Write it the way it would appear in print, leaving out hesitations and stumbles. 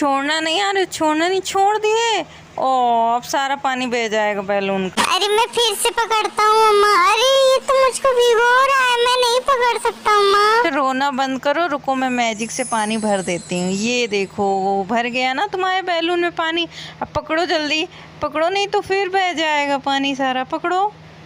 छोड़ना नहीं यार, छोड़ना नहीं, छोड़ दिए। ओ अब सारा पानी बह जाएगा बैलून का। अरे मैं फिर से पकड़ता हूँ अम्मा। अरे ये तो मुझको भिगो रहा है, मैं नहीं पकड़ सकता अम्मा। रोना बंद करो, रुको मैं मैजिक से पानी भर देती हूँ। ये देखो भर गया ना तुम्हारे बैलून में पानी। अब पकड़ो जल्दी, पकड़ो नहीं तो फिर बह जाएगा पानी सारा। पकड़ो।